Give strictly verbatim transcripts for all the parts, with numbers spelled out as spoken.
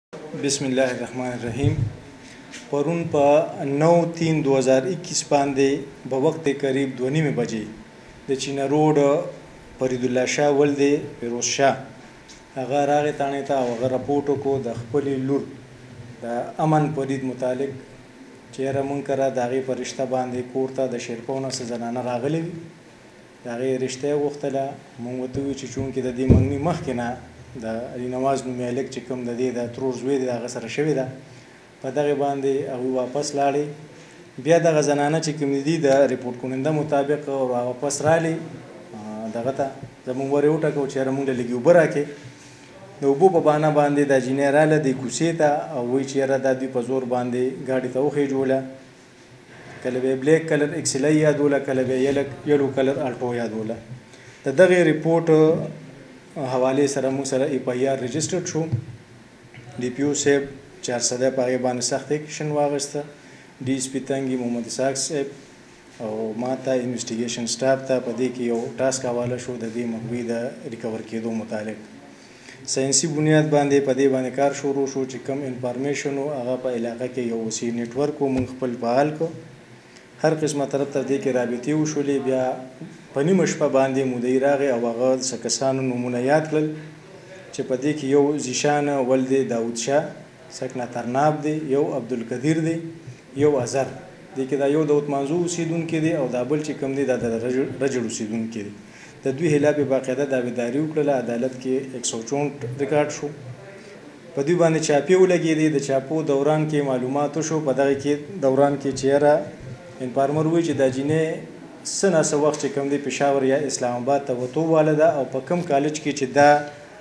بسم الله الرحمن الرحیم. پرون په نو تین دو هزار اکیس باندې په وخت قریب دوه نیمې بجې د چینه روډ فرید الله شاه ولد فیروز شاه هغه راغی تانې ته او هغه راپورټ وکړو د خپلې لور د امن فرید متعلق چې یاره مونږ کره د هغې په رشته باندې کور ته د شیرپو نه څه زنانه راغلې وي د هغې رشته یې غوښتله. مونږ ورته وویل چې چونکې د دې منګني مخکې نه د علي نواز نومي هلک چې کوم د دې د ترور زوی دی د هغه سره شوې ده په دغې باندې هغوی واپس لاړې. بیا دغه زنانه چې کوم دي د ریپورټ کننده مطابق واپس رالې دغه ته زمونږ ور یې وټاکو چې یاره مونږ له لږې اوبه راکړې. د اوبو په بهانه باندې دا جینۍ راله دې کوڅې ته او وایي چې یاره دا دوی په زور باندې ګاډي ته وخېجوله. کله به یې بلیک کلر اکسلی یادوله کله به یې یلو کلر الټو یادوله. د دغې ریپورټ حوالې سره موږ سره ای پی آی آر رجسټرډ شو. ډي پي او صاحب چارسده په هغې باندې سخت ایکشن واخیسته. ډي اس پي تنګي محمد اسحاق صاحب او ما ته انویسټیګیشن سټاف ته په دې کې یو ټاسک حواله شو د دې مخوي د ریکور کېدو متعلق. ساینسي بنیاد باندې په دې باندې کار شروع شو چې کوم انفارمیشن و هغه په علاقه کې یو وسیع نیټورک و موږ خپل فعال کړو. هر قسمه طرف ته دې کې رابطې وشولې. بیا په نیمه شپه باندې مدعي راغی او هغه څه کسانو نومونه یاد کړل چې په دې کې یو زیشان ولد داود شاه سکنه ترناب دی، یو عبدالقدیر دی، یو اظهر دې کې دا یو داود منظور اوسېدونکی دی او دا بل چې کوم دی دا د رجړ اوسېدونکی دی. د دوی خلاف باقاعده دعویداري وکړله. عدالت کې ایک سو چونټ ریکارډ شو. په دوی باندې چاپې ولګېدې. د چاپو دوران کې معلومات وشو په دغه کې دوران کې چې یاره انفارمر وایي چې دا جینۍ څه ناڅه وخت چې کوم دی پېښور یا اسلام آباد ته وتو واله ده او په کوم کالج کې چې دا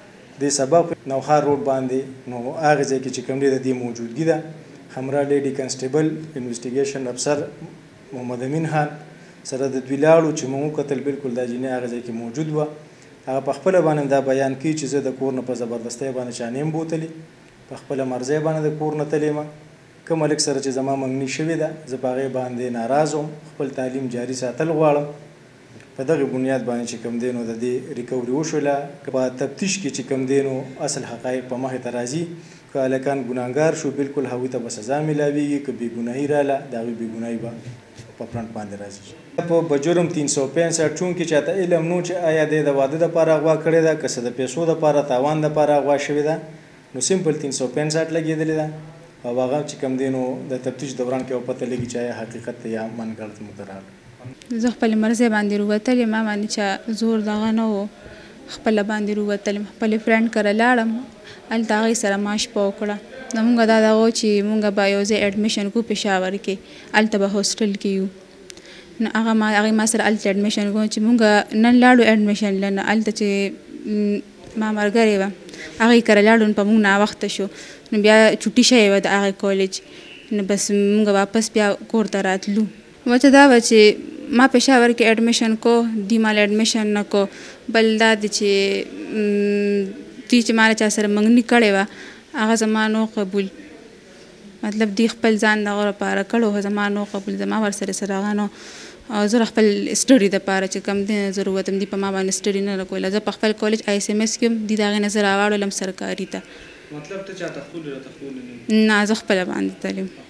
د سبق نوخار روډ باندې نو هغه ځای کې چې کوم دی د دې موجودګي ده. همراه لیډي کنسټیبل انویسټیګیشن افسر محمد امین خان سره د دوی لاړو چې موږ وکتل بالکل دا جینۍ هغه ځای کې موجود وه. هغه په خپله باندې دا بیان کوي چې زه د کور نه په زبردستۍ باندې چا نه یم بوتلې، په خپله مرضۍ باندې د کور نه تللی یم. کوم هلک سره چې زما منګني شوې ده زه په هغې باندې ناراض وم. خپل تعلیم جاري ساتل غواړم. په دغې بنیاد باندې چې کوم دی نو د دې ریکوري وشوله. په تفتیش کې چې کوم دی نو اصل حقایق په مخې ته راځي. که هلکان ګناهګار شو بالکل هغوی ته به سزا میلاویږي. که بېګناهي راله د هغوی بېګناهي به په فرنټ باندې راځي. په بجرم تین سو پنځه چونکې چاته علم نو چې آیا دی د واده دپاره اغوا کړې ده که څه د پیسو دپاره تاوان دپاره اغوا شوې ده نو سمپل تین سو پنځه لګېدلې ده او هغه چې کوم دی نو د تفتیش دوران کې پته لګي چې آیا حقیقت ته یا منګړت مترال. زه خپلې مرضۍ باندې رووتلې ما باندې چا زور دغه نه و. خپله باندې رووتلم. خپلې فرینډ کره لاړم هلته هغې سره ما شپه وکړه. نو مونږ دا دغه و چې مونږ به یو ځای اډمیشن کړو پېښور کې. هلته به هوسټل کې یو. نو هغه ما هغې ما سره هلته اډمیشن کړو چې مونږ نن لاړو اډمیشن لنه هلته چې ما ملګرې وه هغې کره لاړو نو په مونږ ناوخته شو نو بیا چوټي شوې وه د هغې کالج نو بس مونږ واپس بیا کور ته راتلو. وجه دا وه چې ما پېښور کې اډمیشن کو دوی مال اډمیشن نه کو. بل دا دی چې دوی چې ما له چا سره منګني کړې وه هغه زما نو قبول مطلب دوی خپل ځان دغه لپاره کړی و زما نو قبول زما ورسره سره هغه نو او زه خپل سټډي دپاره چې کوم دی زه رووتم دوی په ما باندې سټډي نه راکوله. زه په خپل کالج آی ایس ایم ایس کې یم دوی د هغې نه زه راواړولم سرکاري ته. مطلب ته چا تختول را تختول نه زه خپله باندې تلم.